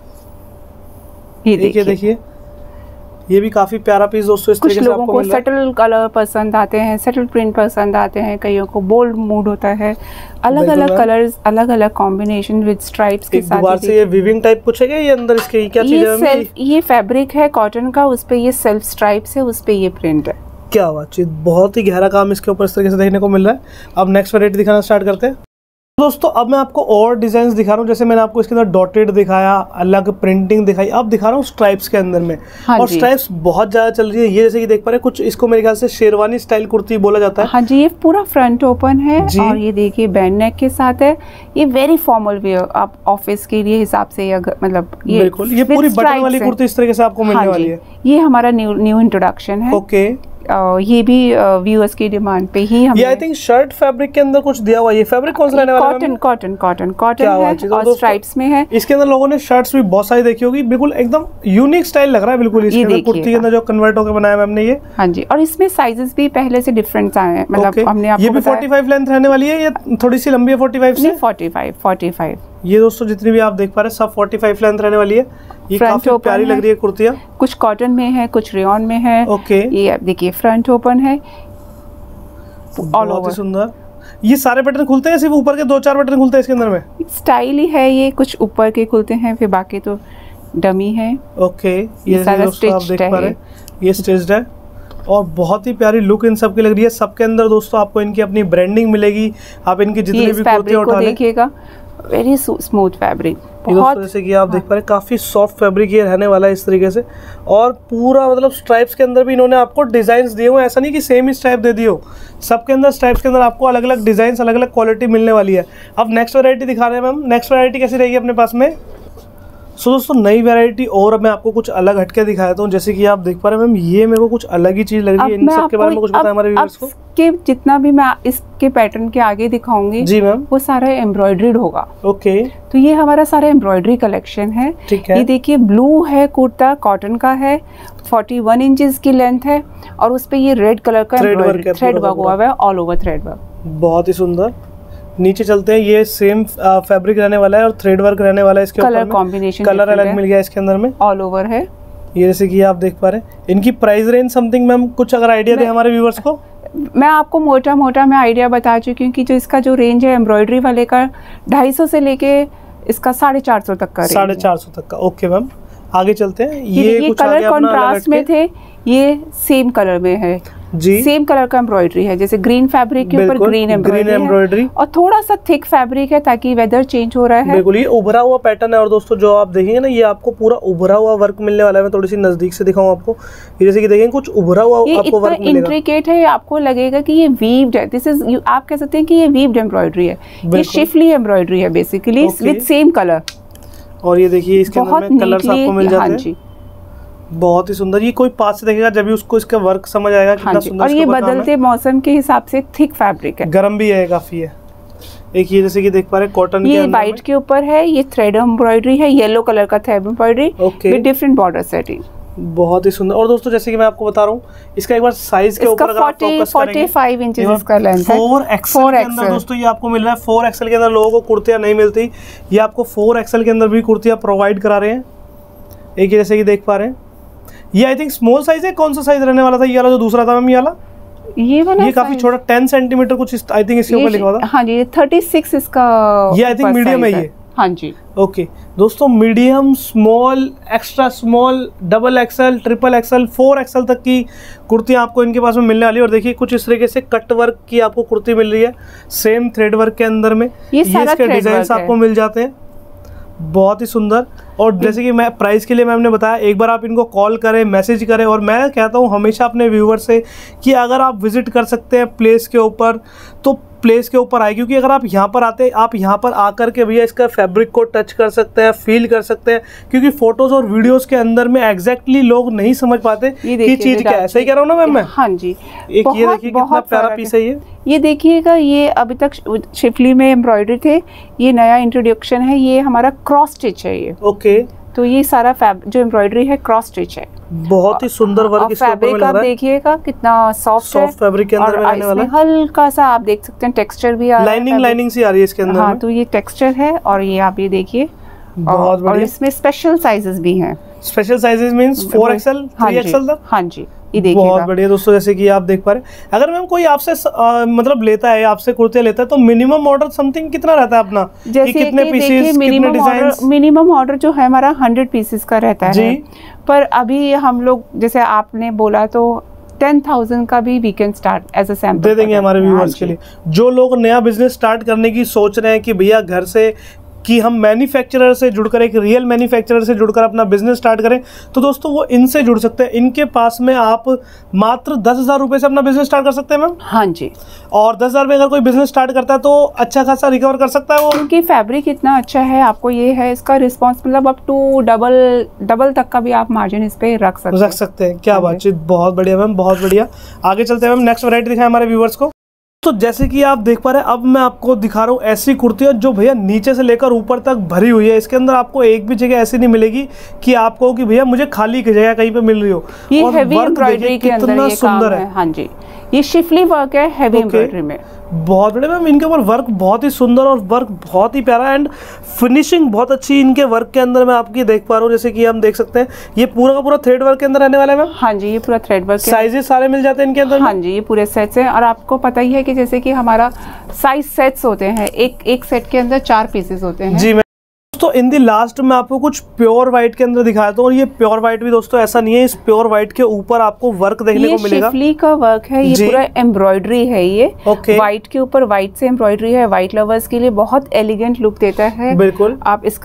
ये देखिए ये भी काफी प्यारा पीस दोस्तों। इस तरीके से आपको मिल रहा है। सटल कलर पसंद आते हैं, सटल प्रिंट पसंद आते हैं, कईयों को बोल्ड मूड होता है। अलग अलग कलर्स, अलग अलग कॉम्बिनेशन विद स्ट्राइप्स के साथ। दोबारा से ये वीविंग टाइप कुछ है, ये अंदर इसके क्या चीज है? ये फैब्रिक है कॉटन का, उस पे ये सेल्फ स्ट्राइप्स है, उस पे ये प्रिंट है। क्या बातचीत, बहुत ही गहरा काम इसके ऊपर इस तरीके से देखने को मिल रहा है। अब नेक्स्ट वैरायटी दिखाना स्टार्ट करते हैं दोस्तों। अब मैं आपको और डिजाइन दिखा रहा हूँ, जैसे मैंने आपको इसके अंदर डॉटेड दिखाया, अलग प्रिंटिंग दिखाई, अब दिखा रहा हूँ स्ट्राइप्स के अंदर में। हाँ, और स्ट्राइप्स बहुत ज्यादा चल रही है। ये जैसे कि देख पा रहे हैं, कुछ इसको मेरे ख्याल से शेरवानी स्टाइल कुर्ती बोला जाता है। हाँ जी, ये पूरा फ्रंट ओपन है और ये देखिए बैंड नेक के साथ है। ये वेरी फॉर्मल वेयर, आप ऑफिस के लिए हिसाब से मतलब ये बिल्कुल, ये पूरी बटन वाली कुर्ती इस तरीके से आपको मिलने वाली है। ये हमारा न्यू इंट्रोडक्शन है। ओके, ये भी व्यूअर्स की डिमांड पे ही हमने। ये आई थिंक शर्ट फैब्रिक के अंदर कुछ दिया हुआ है। ये फैब्रिक कौन सा रहने वाला है? कॉटन है और स्ट्राइप्स में है। इसके अंदर लोगों ने शर्ट्स भी बहुत सारी देखी होगी, बिल्कुल एकदम यूनिक स्टाइल लग रहा है बिल्कुल इसके अंदर, कुर्ती के अंदर जो कन्वर्ट होकर बनाया है हमने ये। हाँ जी, और इसमें साइजेस भी पहले से डिफरेंट आए हैं, मतलब हमने आपको ये भी 45 लेंथ रहने वाली है, ये थोड़ी सी लंबी है 45 से। 45। ये दोस्तों जितनी भी आप देख पा रहे हैं सब 45 लेंथ रहने वाली है। ये काफी प्यारी लग रही है कुर्तियाँ। कुछ कॉटन में है, कुछ रेयॉन में है। ओके, ये आप देखिए फ्रंट ओपन है, बहुत ही सुंदर। ये सारे बटन खुलते हैं, सिर्फ ऊपर के 2-4 बटन खुलते हैं इसके अंदर में? स्टाइल ही है ये, कुछ ऊपर के खुलते हैं, फिर बाकी तो डमी है। ओके, ये दोस्तों आप देख पा रहे हैं, ये स्टिच्ड है और बहुत ही प्यारी लुक इन सब की लग रही है। सबके अंदर दोस्तों आपको इनकी अपनी ब्रांडिंग मिलेगी। आप इनकी जितनी भी कुर्तियां उठा देखिएगा, वेरी स्मूथ फैब्रिक, बहुत जैसे कि आप देख पा रहे हैं काफी सॉफ्ट फैब्रिक ये रहने वाला है इस तरीके से। और पूरा मतलब स्ट्राइप्स के अंदर भी इन्होंने आपको डिजाइन्स दिए हुए, ऐसा नहीं कि सेम ही स्ट्राइप दे दी हो। सबके अंदर स्ट्राइप्स के अंदर आपको अलग अलग डिजाइन्स, अलग अलग क्वालिटी मिलने वाली है। अब नेक्स्ट वैरायटी दिखा रहे हैं मैम। नेक्स्ट वैरायटी कैसी रहेगी अपने पास में? सो दोस्तों नई वैरायटी और मैं आपको कुछ अलग हटके दिखाया था। जैसे कि आप देख पा रहे हैं मैम, ये मेरे को कुछ अलग ही चीज लग रही है। इन सब के बारे में कुछ बताएं हमारे व्यूअर्स को। के जितना भी मैं इसके पैटर्न के आगे दिखाऊंगी जी मैम, वो सारा एम्ब्रॉयडरीड होगा। ओके, तो ये हमारा सारा एम्ब्रॉयडरी कलेक्शन है। ठीक है। ये देखिए ब्लू है कुर्ता, कॉटन का है, 41 इंचेस की लेंथ है और उस पे ये रेड कलर का थ्रेड वर्क हुआ है, ऑल ओवर थ्रेड वर्क, बहुत ही सुंदर। नीचे चलते हैं, ये सेम फैब्रिक रहने वाला है और थ्रेड वर्क रहने वाला है। इसके कलर कॉम्बिनेशन, कलर अलग मिल गया इसके अंदर में, ऑल ओवर है। ये जैसे कि आप देख पा रहे हैं। इनकी प्राइस रेंज समथिंग मैम कुछ अगर आइडिया दे हमारे व्यूअर्स को। मैं आपको मोटा मैं आइडिया बता चुकी हूँ कि जो इसका जो रेंज है एम्ब्रॉयडरी वाले का 250 से लेके इसका 450 तक का, 450 तक का। ओके मैम, आगे चलते हैं। ये कुछ कलर कॉन्ट्रास्ट में थे, ये सेम कलर में है जी, सेम कलर का एम्ब्रॉयडरी है। जैसे ग्रीन फैब्रिक के ऊपर ग्रीन एम्ब्रॉयडरी और थोड़ा सा थिक फैब्रिक है ताकि वेदर चेंज हो रहा है। बिल्कुल, ये उभरा हुआ पैटर्न है। और दोस्तों जो आप देखेंगे ना, ये आपको पूरा उभरा हुआ वर्क मिलने वाला है। मैं थोड़ी सी नजदीक से दिखाऊं आपको। ये जैसे कि देखेंगे कुछ उभरा हुआ आपको वर्क मिलेगा। इंट्रिकेट है, आपको लगेगा कि ये वीव्ड है। दिस इज, आप कह सकते हैं कि ये वीव्ड एम्ब्रॉयडरी है, ये शिफली एम्ब्रॉयडरी है बेसिकली विद सेम कलर। और ये देखिए इसके अंदर में कलर्स आपको मिल जाते हैं, बहुत ही सुंदर। ये कोई पास से देखेगा जब भी उसको इसका वर्क समझ आएगा कितना सुंदर। और ये बदलते मौसम के हिसाब से थिक फैब्रिक है, गर्म भी है काफी है। एक ये जैसे कि देख पा रहे हैं कॉटन ये वाइट के ऊपर है, ये थ्रेड एम्ब्रॉयडरी है, येलो कलर का thread embroidery with different border setting, बहुत ही सुंदर। और दोस्तों जैसे कि मैं आपको बता रहा हूँ, इसका एक बार साइज के ऊपर 45 इंचेस इसका लेंथ है। 4XL के अंदर दोस्तों ये आपको मिल रहा है। 4XL के अंदर लोगों को कुर्तियां नहीं मिलती, ये आपको 4XL के अंदर भी कुर्तियां प्रोवाइड करा रहे हैं। एक जैसे कि देख पा रहे हैं, ये आई थिंक स्मॉल साइज है। कौन सा साइज रहने वाला था ये वाला जो दूसरा था मैम? ये वाला, ये काफी छोटा 10 सेंटीमीटर कुछ आई थिंक इसके ऊपर लिखा हुआ था। हाँ जी, 36 इसका, ये आई थिंक मीडियम है ये। हाँ जी, ओके दोस्तों, medium, small, extra small, XXL, XXL, 4XL तक की कुर्तियां आपको इनके पास में मिलने वाली है। और देखिए कुछ इस तरीके से कट वर्क की आपको कुर्ती मिल रही है, सेम थ्रेड वर्क के अंदर में। ये इसके डिजाइन आपको मिल जाते हैं, बहुत ही सुंदर। और जैसे कि मैं प्राइस के लिए मैम ने बताया, एक बार आप इनको कॉल करें, मैसेज करें। और मैं कहता हूँ हमेशा अपने व्यूवर से कि अगर आप विजिट कर सकते हैं प्लेस के ऊपर तो प्लेस के ऊपर आए, क्योंकि अगर आप यहाँ पर आते, आप यहाँ पर आकर के भैया इसका फैब्रिक को टच कर सकते हैं, फील कर सकते हैं। क्योंकि फोटोज और वीडियोस के अंदर में एग्जैक्टली लोग नहीं समझ पाते कि चीज क्या है। सही कह रहा हूँ ना मैम मैं? हाँ जी, एक ये देखिए कितना प्यारा पीस है ये देखिएगा। ये अभी तक शिफली में एम्ब्रॉयडरी थे, ये नया इंट्रोडक्शन है। ये हमारा क्रॉस स्टिच है ये। ओके, तो ये सारा जो एम्ब्रॉयडरी है क्रॉस स्टिच है, बहुत ही सुंदर वर्क इसके ऊपर मिल रहा है। आप देखिएगा कितना सॉफ्ट फैब्रिक के अंदर में रहने वाला है। हल्का सा आप देख सकते हैं टेक्सचर भी आ रहा है, लाइनिंग सी आ रही है इसके अंदर। हाँ, तो ये टेक्सचर है। और ये आप ये देखिए, और इसमें स्पेशल साइजेस भी हैं। Special sizes means 4XL, 3XL तक। हाँ जी, ये देखिएगा, बहुत बढ़िया दोस्तों। जैसे कि आप देख पा रहे हैं, अगर मैम कोई आपसे मतलब लेता है, आपसे कुर्ते लेता है, तो मिनिमम ऑर्डर समथिंग कितना रहता है अपना? जैसे कितने पीसेस, कितने डिजाइन्स? मिनिमम ऑर्डर जो है हमारा 100 पीसेस का रहता है। पर अभी हम लोग, जैसे आपने बोला, तो 10,000 का भी we can start as a sample दे देंगे हमारे व्यूअर्स के लिए। जो लोग नया बिजनेस स्टार्ट करने की सोच रहे हैं कि भैया घर से कि हम मैन्युफैक्चरर से जुड़कर, एक रियल मैन्युफैक्चरर से जुड़कर अपना बिजनेस स्टार्ट करें, तो दोस्तों वो इनसे जुड़ सकते हैं। इनके पास में आप मात्र 10,000 रुपये से अपना बिजनेस स्टार्ट कर सकते हैं मैम। हाँ जी। और 10,000 में अगर कोई बिजनेस स्टार्ट करता है तो अच्छा खासा रिकवर कर सकता है वो, क्योंकि फैब्रिक इतना अच्छा है। आपको ये है इसका रिस्पॉन्स, मतलब अप टू डबल तक का भी आप मार्जिन इस पे रख सकते हैं। क्या बातचीत, बहुत बढ़िया मैम, बहुत बढ़िया। आगे चलते हैं मैम, नेक्स्ट वैरायटी दिखाएं हमारे व्यूवर्स को। तो जैसे कि आप देख पा रहे हैं, अब मैं आपको दिखा रहा हूँ ऐसी कुर्तियाँ जो भैया नीचे से लेकर ऊपर तक भरी हुई है। इसके अंदर आपको एक भी जगह ऐसी नहीं मिलेगी कि आपको कि भैया मुझे खाली की जगह कहीं पे मिल रही हो। ये हेवी एम्ब्रॉयडरी के अंदर ये सुंदर है। हाँ जी, ये शिफली वर्क है हेवी एम्ब्रॉयडरी में। बहुत बड़े मैम, इनके ऊपर वर्क बहुत ही सुंदर और वर्क बहुत ही प्यारा एंड फिनिशिंग बहुत अच्छी इनके वर्क के अंदर मैं आपकी देख पा रहा हूँ। जैसे कि हम देख सकते हैं ये पूरा का पूरा थ्रेड वर्क के अंदर रहने वाला है मैम। हाँ जी, ये पूरा थ्रेड वर्क। साइजेस सारे मिल जाते हैं इनके अंदर। हाँ जी, ये पूरे सेट्स हैं। और आपको पता ही है कि जैसे कि हमारा साइज सेट्स होते हैं, एक सेट के अंदर 4 पीसेस होते हैं। जी मैम। तो इन दी लास्ट में आपको कुछ प्योर व्हाइट के अंदर दिखाया था, और ये प्योर व्हाइट भी दोस्तों ऐसा नहीं है, इस प्योर व्हाइट के ऊपर आपको वर्क देखने को मिलेगा। ये शिफली का वर्क है, ये पूरा एम्ब्रॉयडरी है। ये व्हाइट के ऊपर व्हाइट से एम्ब्रॉयडरी है। व्हाइट लवर्स के लिए बहुत एलिगेंट लुक देता है। बिल्कुल। आप इसका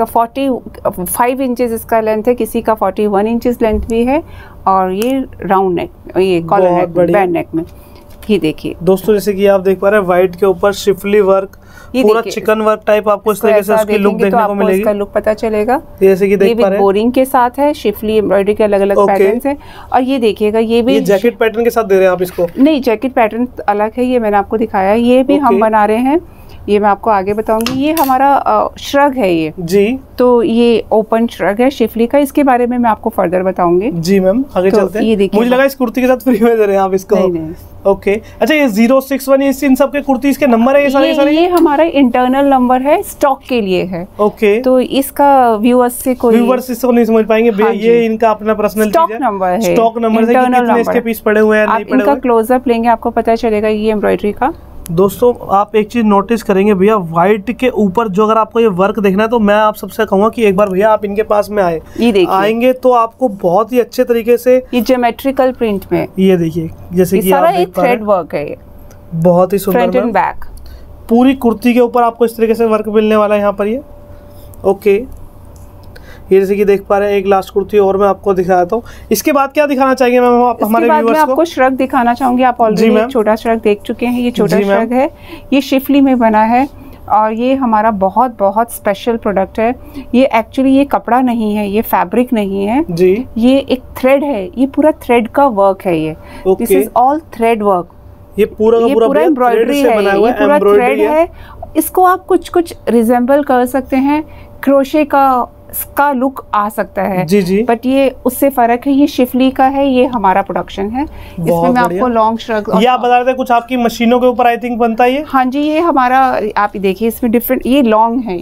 45 इंचेस इसका लेंथ है, किसी का 41 इंचेस लेंथ भी है। और ये राउंड नेक, ये कॉलर नेक, बैंड नेक में। ये देखिए दोस्तों, जैसे कि आप देख पा रहे हैं व्हाइट के ऊपर शिफली वर्क, पूरा चिकन वर्क टाइप आपको इस तरीके से उसकी लुक देखने को मिलेगी। इसका लुक पता चलेगा। जैसे कि देख पा रहे हैं बोरिंग के साथ है, शिफली एम्ब्रॉयडरी के अलग अलग पैटर्न्स हैं। और ये देखिएगा, ये भी जैकेट पैटर्न के साथ दे रहे हैं आप इसको? नहीं, जैकेट पैटर्न अलग है, ये मैंने आपको दिखाया। ये भी हम बना रहे हैं, ये मैं आपको आगे बताऊंगी। ये हमारा श्रग है ये जी। तो ये ओपन श्रग है शिफली का, इसके बारे में मैं आपको फर्दर बताऊंगी। जी मैम, आगे चलते हैं। ये देखिए, मुझे लगा इस कुर्ती के साथ फ्री में दे रहे हैं आप इसको। नहीं। ओके, अच्छा ये 061 इन सब के कुर्तीज के नंबर है ये सारे? ये हमारा इंटरनल नंबर है, स्टॉक के लिए है। ओके, तो इसका व्यूअर्स इसको नहीं समझ पाएंगे भैया। ये इनका अपना पर्सनल स्टॉक नंबर है, स्टॉक नंबर है, कितने इसके पीस पड़े हुए हैं, नहीं पड़े हुए। इनका क्लोजअप लेंगे आपको पता चलेगा ये एम्ब्रॉयडरी का। दोस्तों आप एक चीज नोटिस करेंगे भैया, व्हाइट के ऊपर जो अगर आपको ये वर्क देखना है तो मैं आप सबसे कहूंगा कि एक बार भैया आप इनके पास में आए, आएंगे तो आपको बहुत ही अच्छे तरीके से ये ज्योमेट्रिकल प्रिंट में, ये देखिए जैसे कि सारा एक थ्रेड वर्क है, ये बहुत ही सुंदर फ्रंट एंड बैक पूरी कुर्ती के ऊपर आपको इस तरीके से वर्क मिलने वाला है यहाँ पर। ये ओके, ये जैसे कि देख पा रहे हैं एक लास्ट कुर्ती और मैं आपको दिखाता हूँ। इसके बाद क्या दिखाना चाहिए मैम आप हमारे व्यूअर्स को? मैं आपको श्रग दिखाना चाहूंगी। आप ऑलरेडी एक छोटा श्रग देख चुके हैं, ये छोटा श्रग है, ये शिफली में बना है और ये हमारा बहुत बहुत स्पेशल प्रोडक्ट है। ये एक्चुअली ये कपड़ा नहीं है, ये फैब्रिक नहीं है जी, ये एक थ्रेड है, ये पूरा थ्रेड का वर्क है। ये this is all thread work, ये पूरा एम्ब्रॉयडरी है, ये पूरा थ्रेड है। इसको आप कुछ रिजेंबल कर सकते हैं, क्रोशे का लुक आ सकता है जी जी, बट ये उससे फर्क है। ये शिफली का है, ये हमारा प्रोडक्शन है। इसमें मैं आपको लॉन्ग श्रग, ये आप बता रहे थे कुछ आपकी मशीनों के ऊपर आई थिंक बनता है ये? हाँ जी, ये हमारा आप देखिए इसमें डिफरेंट, ये लॉन्ग है,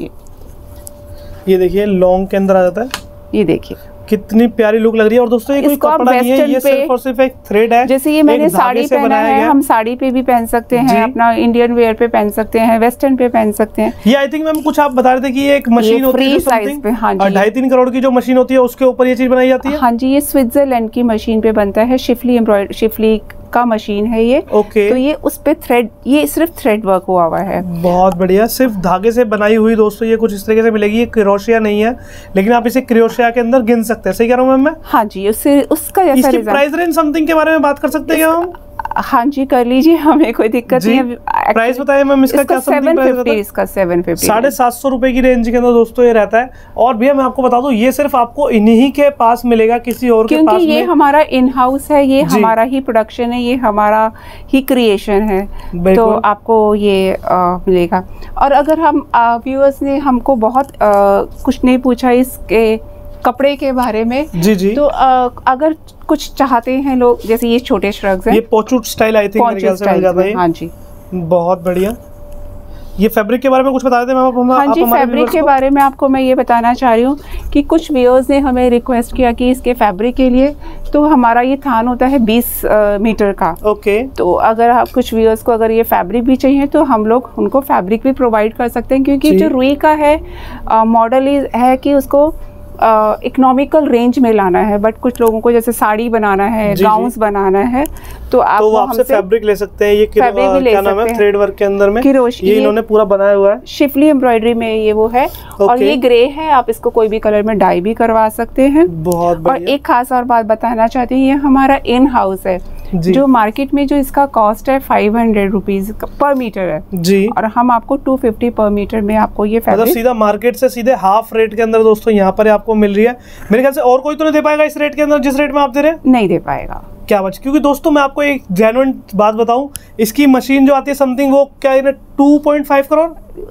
ये देखिए लॉन्ग के अंदर आ जाता है। ये देखिए कितनी प्यारी लुक लग रही है। और दोस्तों ये कोई कपड़ा नहीं है, ये सिर्फ और सिर्फ एक थ्रेड है। जैसे ये मैंने साड़ी पहना है, हम साड़ी पे भी पहन सकते हैं, अपना इंडियन वेयर पे पहन सकते हैं, वेस्टर्न पे पहन सकते हैं। ये आई थिंक मैम कुछ आप बता रहे थे कि ये एक मशीन होती है साइज पे, हाँ जी, 2.5-3 करोड़ की जो मशीन होती है उसके ऊपर ये चीज बनाई जाती है। हाँ जी, ये स्विट्जरलैंड की मशीन पे बनता है, शिफली का मशीन है ये। ओके, तो ये उस पे थ्रेड, ये सिर्फ थ्रेड वर्क हुआ है। बहुत बढ़िया, सिर्फ धागे से बनाई हुई दोस्तों ये कुछ इस तरीके से मिलेगी। ये क्रोशिया नहीं है, लेकिन आप इसे क्रोशिया के अंदर गिन सकते हैं। सही कह रहा हूँ मैम मैं? हाँ जी, उसका जैसा इसकी प्राइस रेंज समथिंग के बारे में बात कर सकते हैं हम? हाँ जी, कर लीजिए, हमें कोई दिक्कत नहीं है। प्राइस बताइए मैम इसका क्या? 750, इसका 750, 750 रुपए की रेंज के अंदर दोस्तों ये रहता है। और भैया मैं आपको बता दूं, ये सिर्फ आपको इन्हीं के पास मिलेगा, किसी और के पास क्योंकि ये हमारा इन हाउस है, ये हमारा ही प्रोडक्शन है, ये हमारा ही क्रिएशन है, तो आपको ये मिलेगा। और अगर हम व्यूअर्स ने हमको बहुत कुछ नहीं पूछा इसके कपड़े के बारे में जी, तो अगर कुछ चाहते हैं लोग, जैसे ये छोटे श्रग्स हैं, ये पोचूट स्टाइल आई थिंक मेरे ख्याल से मिल जाता है। हाँ जी, बहुत बढ़िया। ये फैब्रिक के बारे में कुछ बता देते हैं मैम? हाँ जी, फैब्रिक के बारे में आपको मैं ये बताना चाह रही हूँ कि कुछ व्यूअर्स ने हमें रिक्वेस्ट किया कि इसके फैब्रिक के लिए, तो हमारा ये थान होता है 20 मीटर का। ओके, तो अगर आप कुछ व्यूअर्स को अगर ये फैब्रिक भी चाहिए तो हम लोग उनको फैब्रिक भी प्रोवाइड कर सकते हैं, क्योंकि जो रुई का है मॉडल है कि उसको इकोनॉमिकल रेंज में लाना है, बट कुछ लोगों को जैसे साड़ी बनाना है, गाउन्स बनाना है, तो आप वो आपसे फैब्रिक ले सकते हैं। ये क्या नाम है थ्रेड वर्क के अंदर में ये इन्होंने पूरा बनाया हुआ है, शिफली एम्ब्रॉयडरी में ये वो है। और ये ग्रे है, आप इसको कोई भी कलर में डाई भी करवा सकते हैं। बहुत बढ़िया। और एक खास और बात बताना चाहती हूँ, ये हमारा इन हाउस है। जो मार्केट में जो इसका कॉस्ट है 500 रुपीज पर मीटर है जी, और हम आपको 250 पर मीटर में आपको ये मतलब सीधा मार्केट से सीधे हाफ रेट के अंदर दोस्तों यहाँ पर आपको मिल रही है। मेरे ख्याल से और कोई तो नहीं दे पाएगा इस रेट के अंदर जिस रेट में आप दे रहे हैं, नहीं दे पाएगा। क्या बात, क्योंकि दोस्तों मैं आपको एक जेन्युइन बात बताऊं, इसकी मशीन जो आती है समथिंग वो क्या है 2.5 करोड़,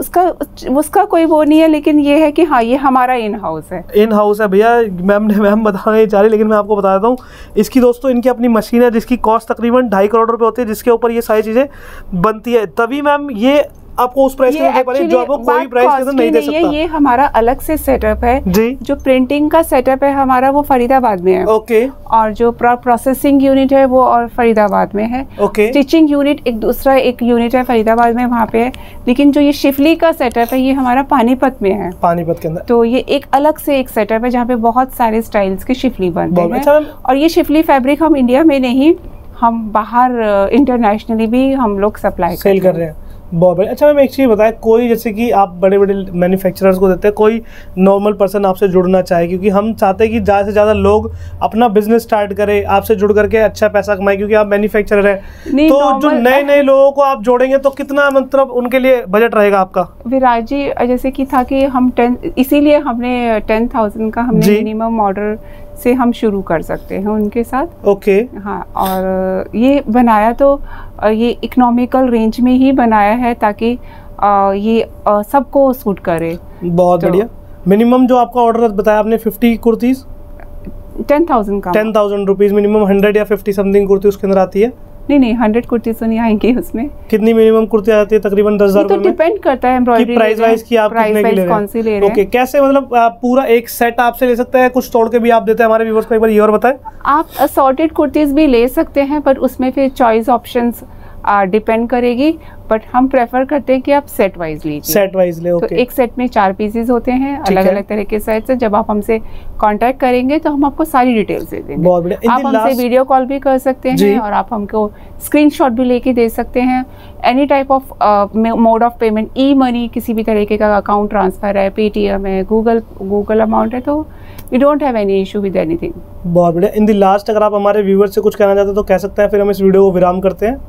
उसका कोई वो नहीं है, लेकिन ये है कि हाँ ये हमारा इन हाउस है। इन हाउस है भैया, मैम बताना नहीं चाह रही, लेकिन मैं आपको बता देता हूँ इसकी दोस्तों इनकी अपनी मशीन है जिसकी कॉस्ट तकरीबन 2.5 करोड़ रुपए होती है, जिसके ऊपर ये सारी चीजें बनती है। तभी मैम ये आपको उस प्राइस में जो आपको कोई प्राइस के अंदर नहीं दे सकता। ये हमारा अलग से सेटअप है जी। जो प्रिंटिंग का सेटअप है हमारा वो फरीदाबाद में है। ओके। और जो प्रोसेसिंग यूनिट है वो और फरीदाबाद में है। ओके। स्टिचिंग यूनिट एक यूनिट है फरीदाबाद में, वहाँ पे है। लेकिन जो ये शिफली का सेटअप है ये हमारा पानीपत में है, पानीपत के अंदर। तो ये एक अलग से एक सेटअप है जहाँ पे बहुत सारे स्टाइल्स के शिफली बनते हैं। और ये शिफली फैब्रिक हम इंडिया में नहीं, हम बाहर इंटरनेशनली भी हम लोग सप्लाई सेल कर रहे हैं। बहुत बढ़िया। अच्छा मैम एक चीज़ बताएं, कोई जैसे कि आप बड़े बड़े मैन्युफैक्चरर्स को देते हैं, कोई नॉर्मल पर्सन आपसे जुड़ना चाहे, क्योंकि हम चाहते हैं कि ज़्यादा से ज़्यादा लोग अपना बिजनेस स्टार्ट करें, आपसे जुड़ करके अच्छा पैसा कमाएं, क्योंकि आप मैन्युफैक्चरर हैं, तो जो नए लोगों को आप जोड़ेंगे तो कितना मतलब उनके लिए बजट रहेगा आपका? विराज जी जैसे कि था कि हम इसीलिए हमने 10,000 का हमने मिनिमम ऑर्डर से हम शुरू कर सकते हैं उनके साथ। ओके। हाँ, और ये बनाया तो ये इकोनॉमिकल रेंज में ही बनाया है ताकि ये सबको सूट करे। बहुत बढ़िया। मिनिमम जो आपका ऑर्डर बताया आपने 50 कुर्तीज 10,000 का, 10,000 रुपीज मिनिमम, 100 या 50 समथिंग कुर्ती उसके अंदर आती है। नहीं 100 कुर्ती तो नहीं आएंगी उसमें। कितनी मिनिमम कुर्ती आती है? तकरीबन 10,000 तो डिपेंड करता है एम्ब्रॉयडरी प्राइस वाइज की आप कितने की ले रहे हैं, कौन सी ले रहे हैं। ओके, कैसे मतलब पूरा एक सेट आपसे ले सकते हैं, कुछ तोड़ के भी आप देते हैं हमारे व्यूअर्स को, एक बार ये और बताएं। आप असॉर्टेड कुर्तीज भी ले सकते हैं, पर उसमें फिर चॉइस ऑप्शंस डिपेंड करेगी, बट हम प्रेफर करते हैं कि आप सेट वाइज लीजिए। सेट वाइज ले। तो एक सेट में 4 पीसेस होते हैं, अलग अलग तरह के सेट्स हैं। जब आप हमसे कांटेक्ट करेंगे तो हम आपको सारी डिटेल्स दे देंगे। बहुत बढ़िया। आप हमसे वीडियो कॉल भी कर सकते हैं और आप हमको स्क्रीनशॉट भी लेके दे सकते हैं। Any type of mode of payment, e money, किसी भी तरीके का अकाउंट ट्रांसफर है, पेटीएम है, गूगल अमाउंट है, तो we don't have any issue with anything. बहुत बढ़िया। इन द लास्ट अगर आप हमारे व्यूअर्स से कुछ कहना चाहते हैं तो कह सकते हैं, फिर हम इस वीडियो को विराम करते हैं।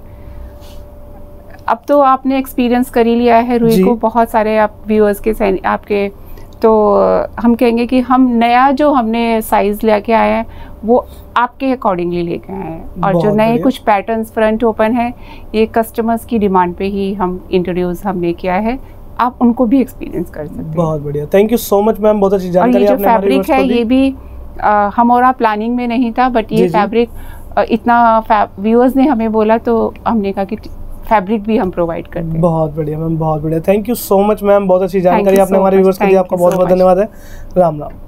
अब तो आपने एक्सपीरियंस कर ही लिया है रुई को, बहुत सारे आप व्यूअर्स के आपके, तो हम कहेंगे कि हम नया जो हमने साइज लेके आए हैं वो आपके अकॉर्डिंगली लेके आए हैं। और जो नए कुछ पैटर्न्स फ्रंट ओपन है ये कस्टमर्स की डिमांड पे ही हम इंट्रोड्यूस हमने किया है, आप उनको भी एक्सपीरियंस कर सकते हैं। बहुत बढ़िया, thank you so much ma'am, बहुत अच्छी जानकारी आपने हमारे व्यूअर्स को दी। और ये जो फैब्रिक है ये भी हमारा प्लानिंग में नहीं था, बट ये फैब्रिक इतना व्यूअर्स ने हमेे बोला तो हमने कहा कि फैब्रिक भी हम प्रोवाइड करते हैं। बहुत बढ़िया मैम, बहुत बढ़िया। Thank you so much ma'am, बहुत अच्छी जानकारी आपने हमारे व्यूअर्स को दी। आपका बहुत बहुत धन्यवाद है। राम राम।